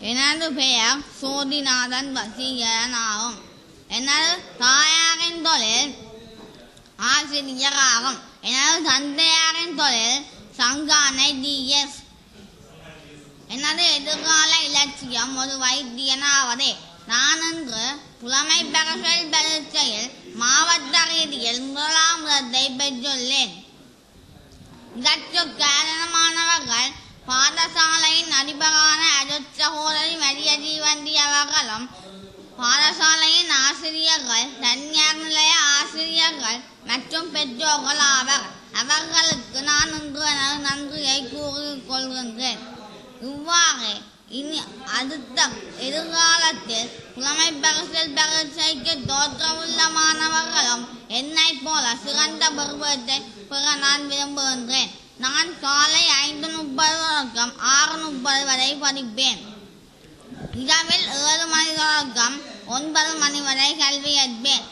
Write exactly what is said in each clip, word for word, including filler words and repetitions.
எனது பெயர் சோதிநாதன் வசீகரன் ஆகும். எனது தாயாரின் தொழில் ஆசிரியர் ஆகும். எனது தந்தையாரின் தொழில் சங்கானை டிஎஸ். எனது எதிர்கால இலட்சியம் ஒரு வைத்தியனாவதே. நான் இன்று புலமை பரிசில் பரீட்சையில் மாவட்ட ரீதியில் முதலாம் இடத்தை பெற்றுள்ளேன். இதற்கு காரணமானவர்கள் பாடசாலையின் அதிபரான அருட் சகோதரி மரிய ஜீவந்தி அவர்களும், பாடசாலையின் ஆசிரியர்கள், தனியார் நிலைய ஆசிரியர்கள் மற்றும் பெற்றோர்கள் ஆவர். அவர்களுக்கு நான் இன்று எனது நன்றியை கூறிக்கொள்கின்றேன். இவ்வாறு இனி அடுத்த எதிர்காலத்தில் புலமை பரிசில் பரீட்சைக்கு தோற்றவுள்ள மாணவர்களும் என்னை போல சிறந்த பருவத்தை பெற நான் விரும்புகின்றேன். நான் காலை ஐந்து முப்பது தொடக்கம் ஆறு முப்பது வரை படிப்பேன். இரவில் ஏழு மணி தொடக்கம் ஒன்பது மணி வரை கல்வி கற்பேன்.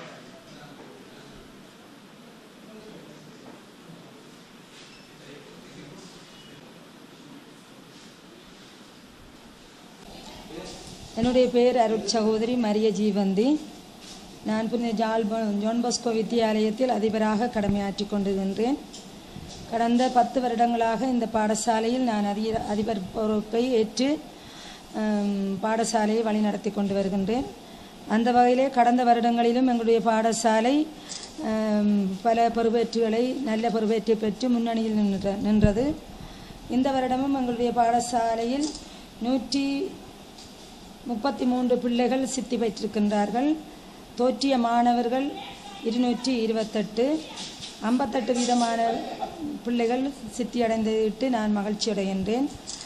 என்னுடைய பெயர் அருட் சகோதரி மரிய ஜீவந்தி. நான் புனித ஜால் ஜான் பாஸ்கோ வித்தியாலயத்தில் அதிபராக கடமையாற்றி கொண்டிருக்கின்றேன். கடந்த பத்து வருடங்களாக இந்த பாடசாலையில் நான் அதி அதிபர் பொறுப்பை ஏற்று பாடசாலையை வழிநடத்தி கொண்டு வருகின்றேன். அந்த வகையிலே கடந்த வருடங்களிலும் எங்களுடைய பாடசாலை பல பொறுப்பேற்றுகளை நல்ல பொறுப்பேற்றை பெற்று முன்னணியில் நின்ற நின்றது. இந்த வருடமும் எங்களுடைய பாடசாலையில் நூற்றி முப்பத்தி மூன்று பிள்ளைகள் சித்தி பெற்றிருக்கின்றார்கள். தோற்றிய மாணவர்கள் இருநூற்றி இருபத்தெட்டு. ஐம்பத்தெட்டு வீதமான பிள்ளைகள் சித்தி அடைந்துவிட்டு நான் மகிழ்ச்சி அடைகின்றேன்.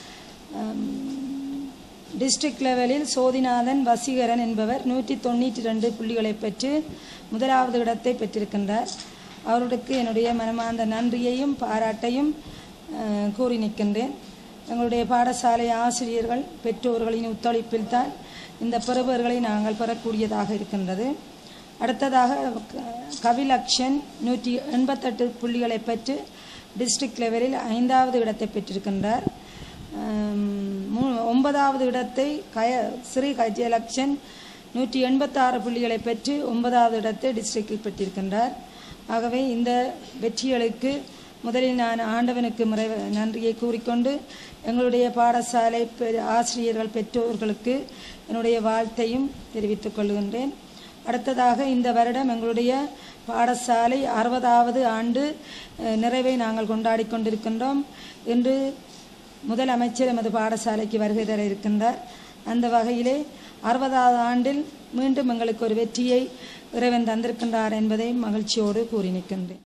டிஸ்ட்ரிக்ட் லெவலில் சோதிநாதன் வசீகரன் என்பவர் நூற்றி தொண்ணூற்றி ரெண்டு புள்ளிகளை பெற்று முதலாவது இடத்தை பெற்றிருக்கின்றார். அவருக்கு என்னுடைய மனமார்ந்த நன்றியையும் பாராட்டையும் கூறி நிற்கின்றேன். எங்களுடைய பாடசாலை ஆசிரியர்கள் பெற்றோர்களின் ஒத்துழைப்பில் தான் இந்த பெறுபவர்களை நாங்கள் பெறக்கூடியதாக இருக்கின்றது. அடுத்ததாக கவிலக்ஷன் நூற்றி எண்பத்தெட்டு புள்ளிகளை பெற்று டிஸ்ட்ரிக்ட் லெவலில் ஐந்தாவது இடத்தை பெற்றிருக்கின்றார். ஒன்பதாவது இடத்தை கய ஸ்ரீ கஜலக்ஷன் நூற்றி எண்பத்தாறு புள்ளிகளை பெற்று ஒன்பதாவது இடத்தை டிஸ்ட்ரிக்டில் பெற்றிருக்கின்றார். ஆகவே இந்த வெற்றிகளுக்கு முதலில் நான் ஆண்டவனுக்கு முறை நன்றியை கூறிக்கொண்டு எங்களுடைய பாடசாலை ஆசிரியர்கள் பெற்றோர்களுக்கு என்னுடைய வாழ்த்தையும் தெரிவித்துக் கொள்கின்றேன். அடுத்ததாக இந்த வருடம் எங்களுடைய பாடசாலை அறுபதாவது ஆண்டு நிறைவை நாங்கள் கொண்டாடி கொண்டிருக்கின்றோம். இன்று முதலமைச்சர் எமது பாடசாலைக்கு வருகை தர இருக்கின்றார். அந்த வகையிலே அறுபதாவது ஆண்டில் மீண்டும் எங்களுக்கு ஒரு வெற்றியை இறைவன் தந்திருக்கின்றார் என்பதை மகிழ்ச்சியோடு கூறி நிற்கின்றேன்.